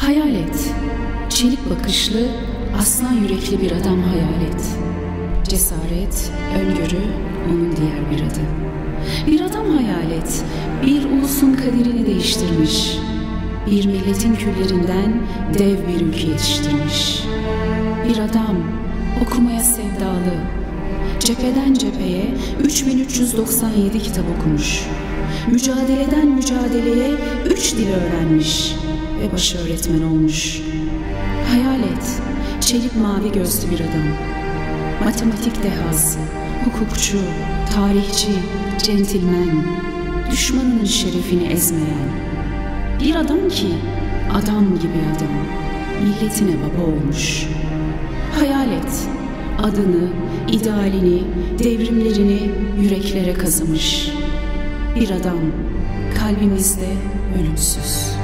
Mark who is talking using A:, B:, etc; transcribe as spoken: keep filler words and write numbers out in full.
A: Hayal et, çelik bakışlı, aslan yürekli bir adam hayal et. Cesaret, öngörü onun diğer bir adı. Bir adam hayal et, bir ulusun kaderini değiştirmiş. Bir milletin küllerinden dev bir ülke yetiştirmiş. Bir adam okumaya sevdalı, cepheden cepheye üç bin üç yüz doksan yedi kitap okumuş. Mücadeleden mücadeleye üç dil öğrenmiş ve başı öğretmen olmuş. Hayal et, çelik mavi gözlü bir adam. Matematik dehası, hukukçu, tarihçi, centilmen, düşmanının şerefini ezmeyen. Bir adam ki, adam gibi adam, milletine baba olmuş. Hayal et, adını, idealini, devrimlerini yüreklere kazımış. Bir adam, kalbimizde ölümsüz.